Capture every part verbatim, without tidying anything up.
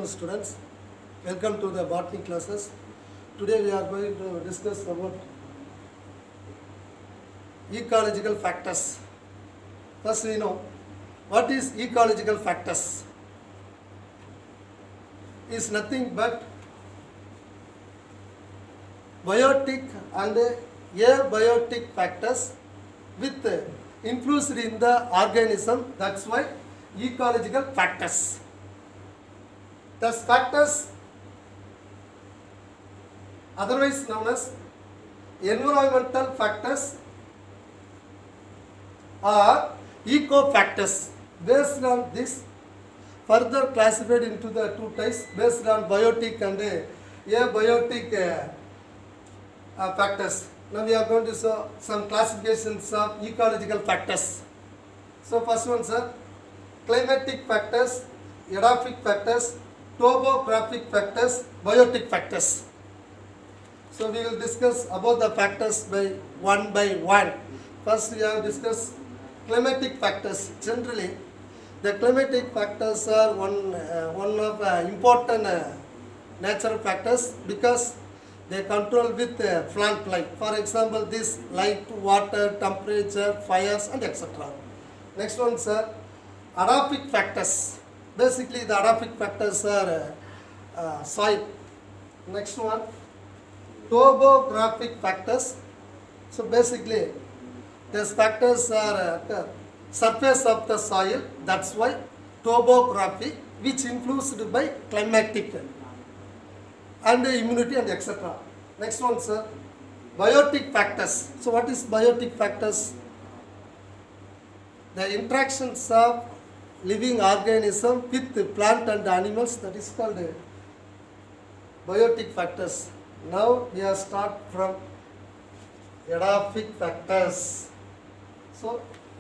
afternoon, students. Welcome to the botany classes. Today we are going to discuss about ecological factors. First, we know what is ecological factors. Is nothing but biotic and abiotic factors with influence in the organism. That's why ecological factors. Thus factors otherwise known as environmental factors or eco-factors. Based on this, further classified into the two types based on biotic and abiotic uh, uh, factors. Now we are going to show some classifications of ecological factors. So first one, sir, climatic factors, edaphic factors, topographic factors, biotic factors. So we will discuss about the factors by one by one. First we have discussed climatic factors. Generally, the climatic factors are one, uh, one of uh, important uh, natural factors because they control with uh, plant life. For example, this light, water, temperature, fires and et cetera. Next one, sir, edaphic factors. Basically, the edaphic factors are uh, uh, soil. Next one, topographic factors. So basically, these factors are at the surface of the soil. That's why topography, which influenced by climatic and immunity and et cetera. Next one, sir, biotic factors. So what is biotic factors? The interactions of living organism with plant and animals, that is called biotic factors. Now we are start from edaphic factors. So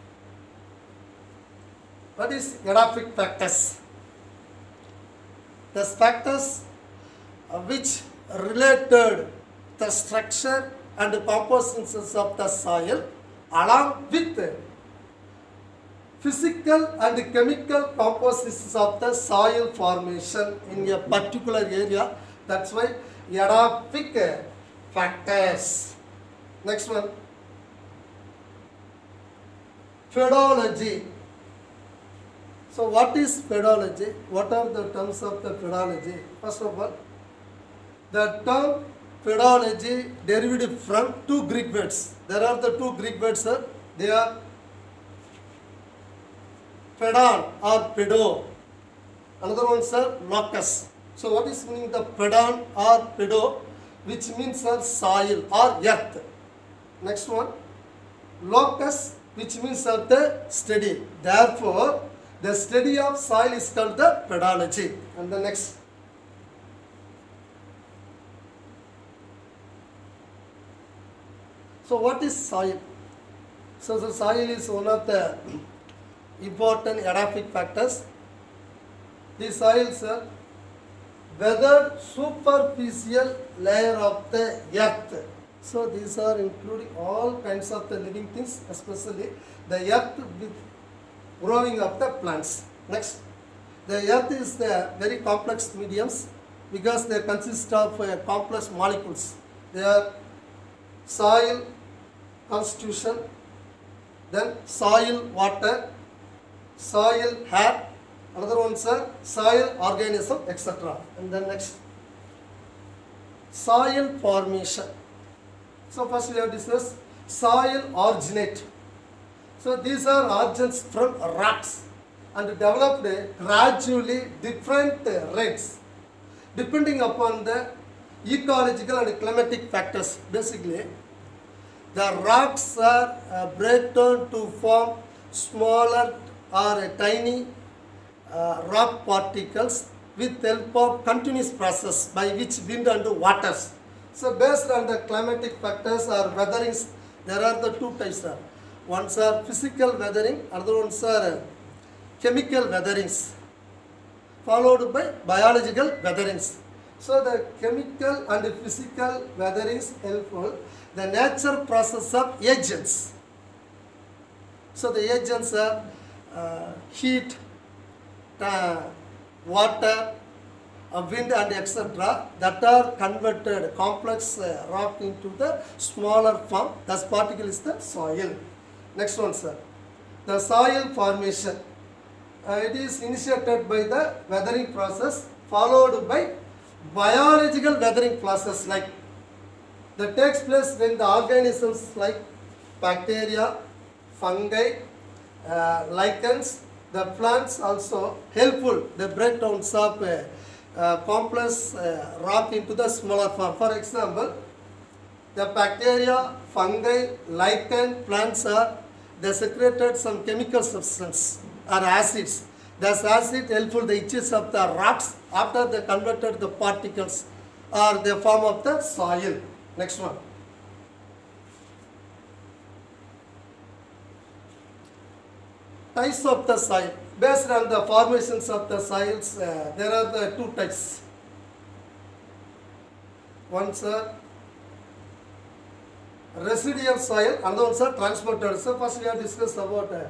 what is edaphic factors? The factors uh, which related the structure and compositions of the soil along with physical and chemical compositions of the soil formation in a particular area. That's why edaphic factors. Next one, pedology. So what is pedology? What are the terms of the pedology? First of all, the term pedology derived from two Greek words. There are the two Greek words, sir. They are pedon or pedo. Another one, sir, locus. So what is meaning the pedon or pedo, which means sir, soil or earth. Next one, locus, which means sir, the study. Therefore, the study of soil is called the pedology. And the next, so what is soil? So the soil is one of the important edaphic factors. The soil, sir, weathered superficial layer of the earth. So these are including all kinds of the living things, especially the earth with growing of the plants. Next, the earth is the very complex mediums because they consist of uh, complex molecules. They are soil constitution, then soil water, soil air, another one, sir, soil organism, et cetera. And then next, soil formation. So first we have discussed soil originate. So these are origins from rocks and developed gradually different rates depending upon the ecological and climatic factors. Basically, the rocks are uh, break down to form smaller or tiny uh, rock particles with help of continuous process by which wind and waters. So based on the climatic factors or weatherings, there are the two types. Sir. One are physical weathering, another ones are chemical weatherings, followed by biological weatherings. So the chemical and physical weatherings helpful the natural process of agents. So the agents are uh, heat, uh, water, uh, wind and et cetera that are converted complex uh, rock into the smaller form. Thus particle is the soil. Next one, sir. The soil formation. Uh, it is initiated by the weathering process followed by biological weathering process like that takes place when the organisms like bacteria, fungi, uh, lichens, the plants also helpful. The breakdowns of uh, uh, complex uh, rock into the smaller form. For example, the bacteria, fungi, lichen, plants are they secreted some chemical substance or acids. Thus acid helpful the itches of the rocks after they converted the particles or the form of the soil. Next one. Types of the soil. Based on the formations of the soils, uh, there are the two types. One sir, residual soil, another one sir, transported. So first we have discussed about uh,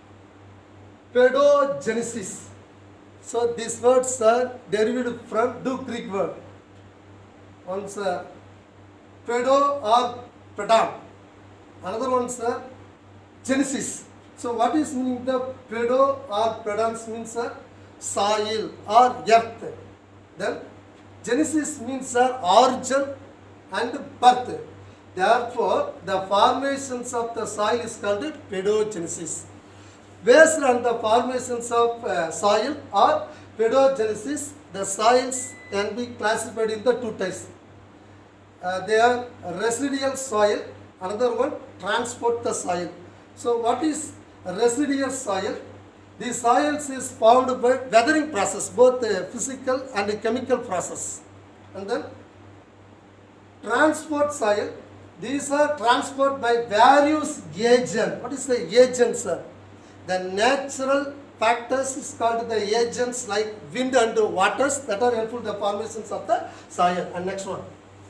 pedogenesis. So these words are derived from two Greek word. One sir, pedo or pedon. Another one sir, genesis. So what is meaning the pedo or pedons means sir? Soil or earth. Then genesis means sir, origin and birth. Therefore, the formations of the soil is called pedogenesis. Based on the formations of uh, soil or pedogenesis, the soils can be classified into two types. Uh, they are residual soil, another one transport the soil. So what is residual soil? The soils is formed by weathering process, both uh, physical and chemical process. And then transport soil, these are transport by various agents. What is the agent, sir? The natural factors is called the agents like wind and waters that are helpful to the formations of the soil. And next one.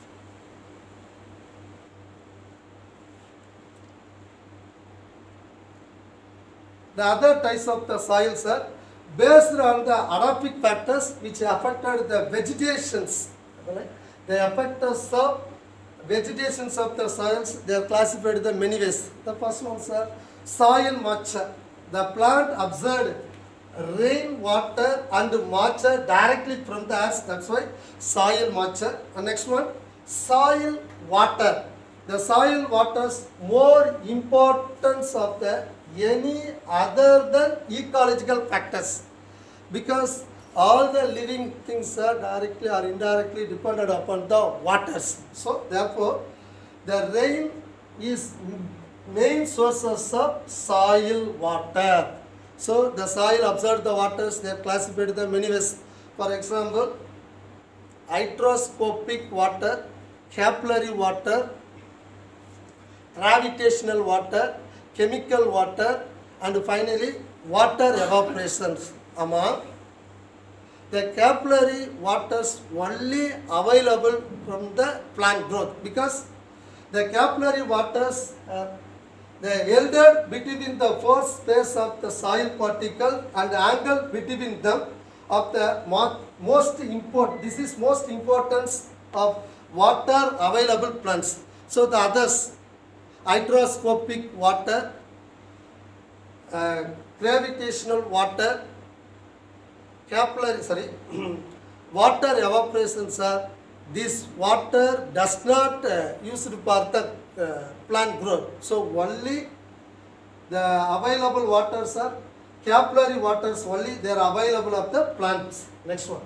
The other types of the soils are based on the adaptive factors which affected the vegetations. They affect the sub vegetations of the soils. They are classified in the many ways. The first one is soil moisture. The plant absorbed rain, water and moisture directly from the earth. That's why soil moisture. And next one, soil water. The soil waters more importance of the any other than ecological factors, because all the living things are directly or indirectly dependent upon the waters. So therefore, the rain is main sources of soil water. So the soil absorbs the waters. They are classified in the many ways. For example, hydroscopic water, capillary water, gravitational water, chemical water, and finally water evaporation. Among the capillary waters only available from the plant growth, because the capillary waters uh, they yielded between the force space of the soil particle and angle between them of the most important. This is most importance of water available plants. So the others, hydroscopic water, uh, gravitational water, capillary, sorry, water evaporations are, this water does not uh, used for the uh, plant growth. So only the available waters are capillary waters, only they are available of the plants. Next one.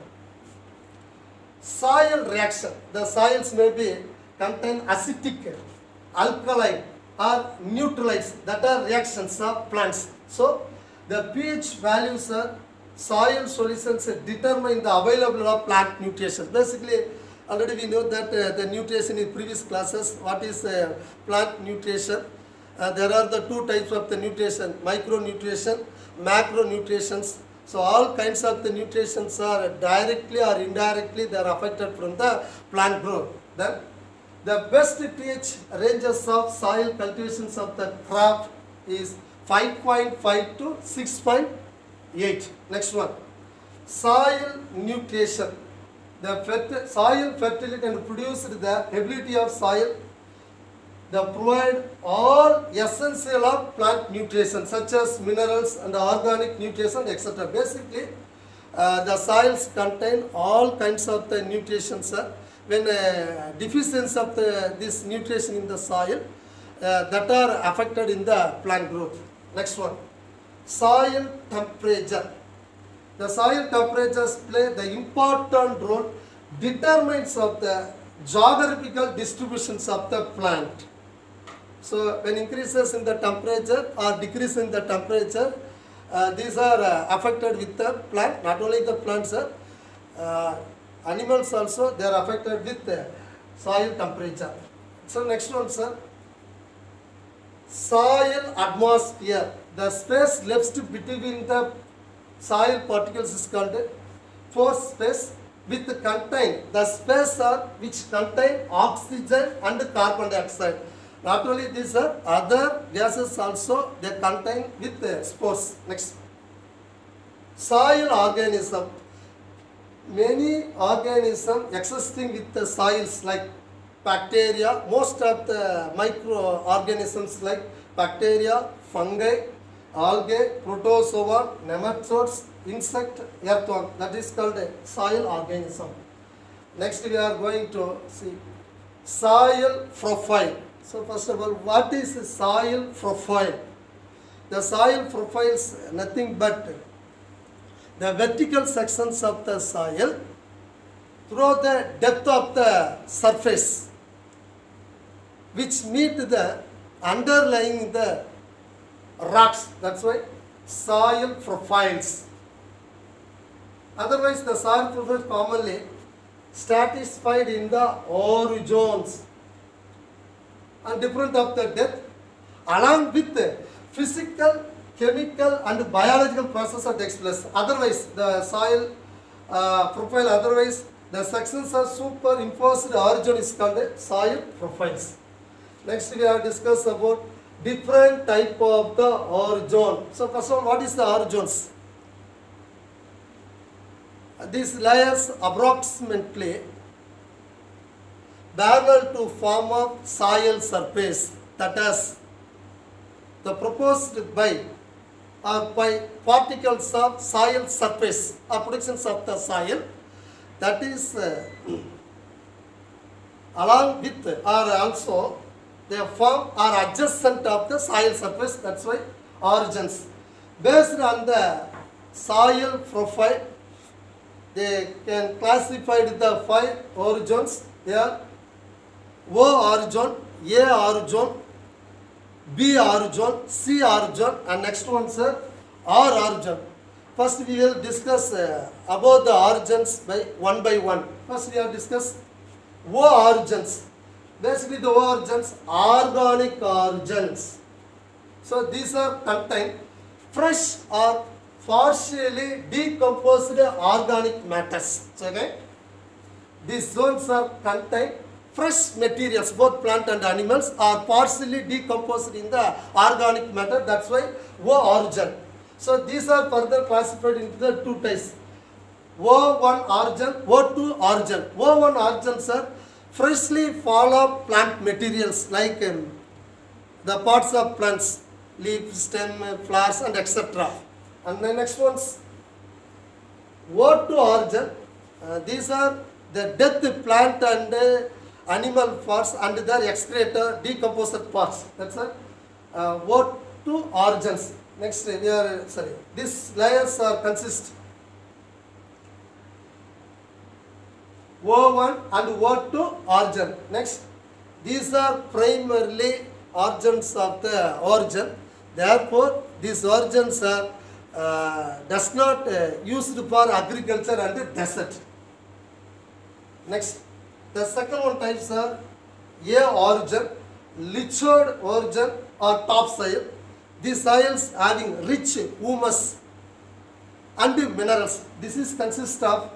Soil reaction. The soils may be contain acidic, alkaline or neutralize, that are reactions of plants. So the pH values are soil solutions determine the availability of plant nutrition. Basically, already we know that uh, the nutrition in previous classes. What is uh, plant nutrition? Uh, there are the two types of the nutrition: micronutrition, macronutrients. So all kinds of the nutritions are directly or indirectly they are affected from the plant growth. Then the best pH ranges of soil cultivations of the crop is five point five to six point eight. Next one, soil nutrition. the ferti soil fertility and produced the ability of soil. They provide all essential of plant nutrition such as minerals and organic nutrition, et cetera. Basically, uh, the soils contain all kinds of the nutrition, sir. When uh, deficiency of the, this nutrition in the soil, uh, that are affected in the plant growth. Next one, soil temperature. The soil temperatures play the important role, determines of the geographical distributions of the plant. So when increases in the temperature or decrease in the temperature, uh, these are uh, affected with the plant. Not only the plants, sir, uh, animals also, they are affected with the soil temperature. So next one, sir, soil atmosphere. The space left between the soil particles is called pore space, with contain the space are which contain oxygen and carbon dioxide. Not only these, sir, other gases also they contain with the spores. Next, soil organism. Many organisms existing with the soils like bacteria, most of the microorganisms like bacteria, fungi, algae, protozoa, nematodes, insect, earthworm, that is called a soil organism. Next we are going to see soil profile. So first of all, what is a soil profile? The soil profile is nothing but the vertical sections of the soil through the depth of the surface, which meet the underlying the rocks. That's why soil profiles. Otherwise, the soil profile commonly stratified in the orogens and different of the depth, along with the physical, chemical and biological process that takes place. Otherwise, the soil uh, profile, otherwise the sections are superimposed origin is called soil profiles. Next, we have discussed about different type of the orogen. So first of all, what is the orogens? These layers approximately parallel to form of soil surface, that is the proposed by or by particles of soil surface or productions of the soil, that is uh, along with or also they form or adjacent of the soil surface. That's why origins. Based on the soil profile, they can classify the five orogens. They are O orogen, A orogen, B orogen, C orogen, and next one, sir, R orogen. First we will discuss uh, about the orogens by one by one. First we have discussed O orogens. Basically the O orogens, organic orogens. So these are contain fresh or partially decomposed organic matters. So okay, these zones are contain fresh materials, both plant and animals are partially decomposed in the organic matter. That's why O orogen. So these are further classified into the two types, O one orogen, O two orogen. O one orogens are freshly fallen plant materials like um, the parts of plants, leaf, stem, flowers, and et cetera. And the next ones, O two orogen. Uh, these are the dead plant and uh, animal parts and their excreta, decomposed parts. That's it. Uh, O two orogens. Next, we are sorry. These layers are consist O one and O two orogen. Next, these are primarily origins of the origin. Therefore, these origins are uh, does not uh, used for agriculture and desert. Next, the second one types are A orogen, lichard orogen or topsoil. These soils having rich humus and minerals. This is consist of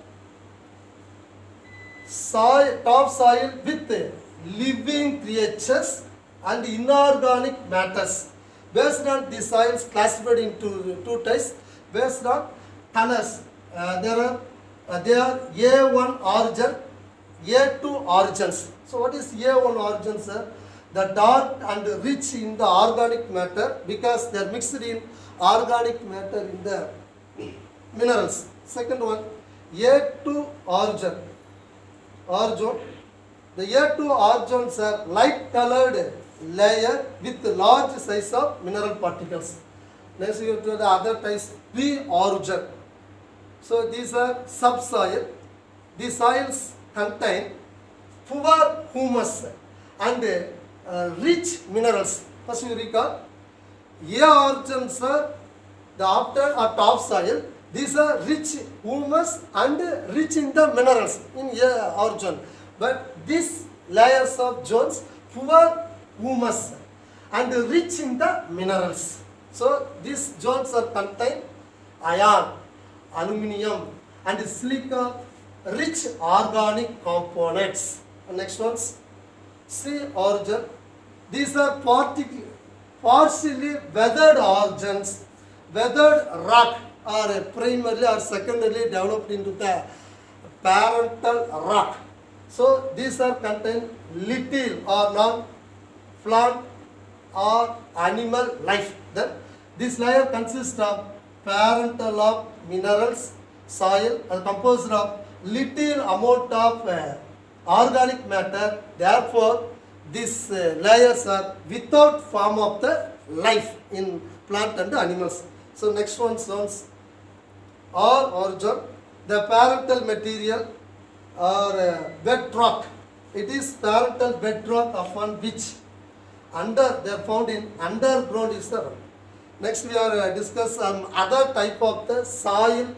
soil, topsoil with living creatures and inorganic matters. Based on these soils classified into two types based on tanners. Uh, there are Uh, they are A one origin, A two origins. So what is A one origin, sir? The dark and rich in the organic matter because they are mixed in organic matter in the minerals. Second one, A two origin. Origin. The A two origins are light colored layer with large size of mineral particles. Next you go to the other types, P origin. So these are subsoil. These soils contain poor humus and uh, rich minerals. First you recall, A origins are the after or topsoil. These are rich humus and rich in the minerals in A origin. But these layers of zones poor humus and rich in the minerals. So these zones are contain iron, aluminium and silica rich organic components. Next ones, C origin. These are partic- partially weathered origins. Weathered rock are primarily or secondarily developed into the parental rock. So these are contain little or non plant or animal life. Then this layer consists of parental of minerals, soil are composed of little amount of uh, organic matter. Therefore, these uh, layers are without form of the life in plant and animals. So next one sounds or origin. The parental material or uh, bedrock. It is parental bedrock upon which under they are found in underground is the. Next we are uh, discuss on other type of the soil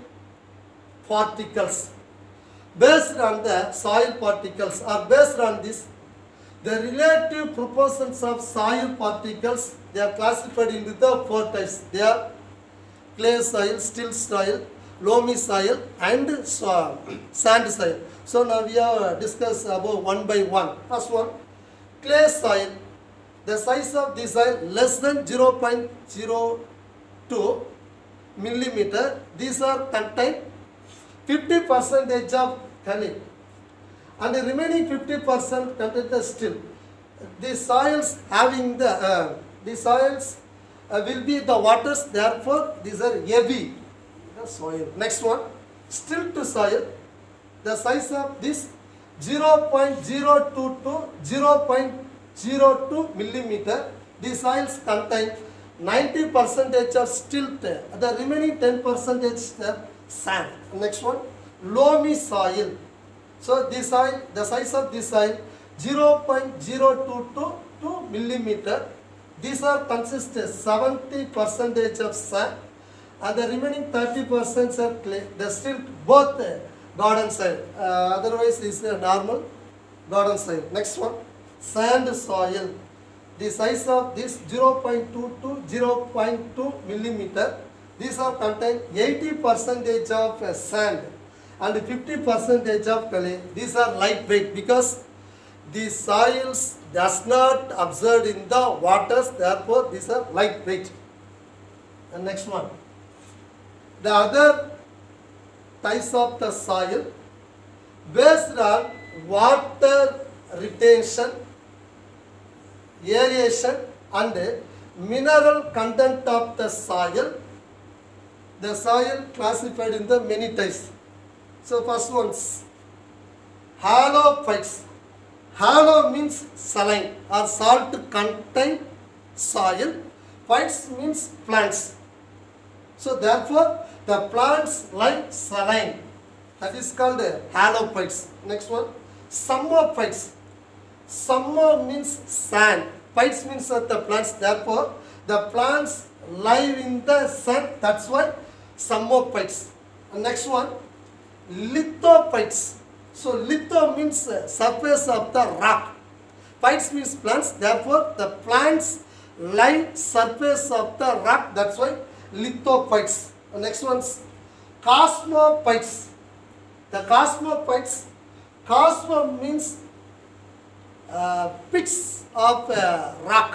particles. Based on the soil particles or based on this, the relative proportions of soil particles, they are classified into the four types. They are clay soil, still soil, loamy soil and soil, sand soil. So now we have discussed about one by one. First one, clay soil. The size of the soil less than zero point zero two millimeter. These are contain fifty percent of clay and the remaining fifty percent contain the still. The soils having the uh, the soils uh, will be the waters. Therefore, these are heavy the soil. Next one, still to soil. The size of this zero point zero two to zero point zero two millimeter. The soils contain ninety percent of stilt. The remaining ten percent sand. Next one, loamy soil. So this soil, the size of this soil zero point zero two to two millimeter. These are consist seventy percent of sand and the remaining thirty percent are clay. The stilt both garden soil. Uh, otherwise this is a normal garden soil. Next one, sand soil. The size of this zero point two to zero point two millimeter. These are contain eighty percent of uh, sand and fifty percent of clay. These are lightweight because the soils does not absorb in the waters. Therefore, these are lightweight. And next one, the other types of the soil based on water retention, aeration and mineral content of the soil. The soil classified in the many types. So first one's halophytes. Halo means saline or salt contained soil. Phytes means plants. So therefore the plants like saline. That is called halophytes. Next one, psammophytes. Sammo means sand. Phytes means that the plants. Therefore the plants live in the sun. That's why psammophytes. And next one, lithophytes. So litho means uh, surface of the rock. Phytes means plants. Therefore the plants lie surface of the rock. That's why lithophytes. And next one's cosmophytes. The cosmophytes. Cosmo means uh, pits of uh, rock.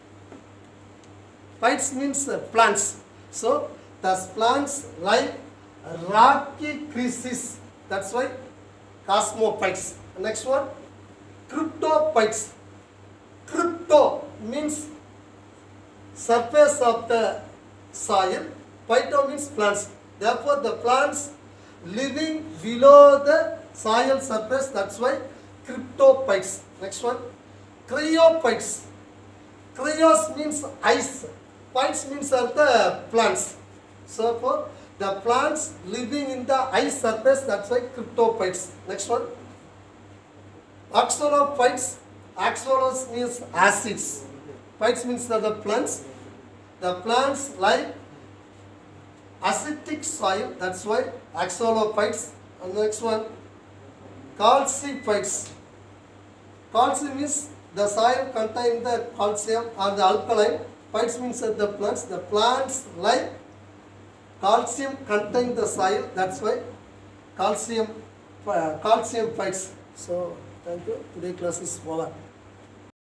Phytes means uh, plants. So the plants lie rocky creases that's why cosmophytes. Next one, cryptophytes. Crypto means surface of the soil, phyto means plants. Therefore, the plants living below the soil surface, that's why cryptophytes. Next one, cryophytes. Cryos means ice, phytes means are the plants. So, for the plants living in the ice surface, that's why cryptophytes. Next one, axolophytes. Axolos means acids, phytes means are the plants. The plants like acidic soil, that's why axolophytes. And the next one, calciphytes. Calci means the soil contain the calcium or the alkaline. Phytes means that the plants. The plants like calcium contain the soil, that's why calcium uh, calcium phytes. So thank you. Today class is over.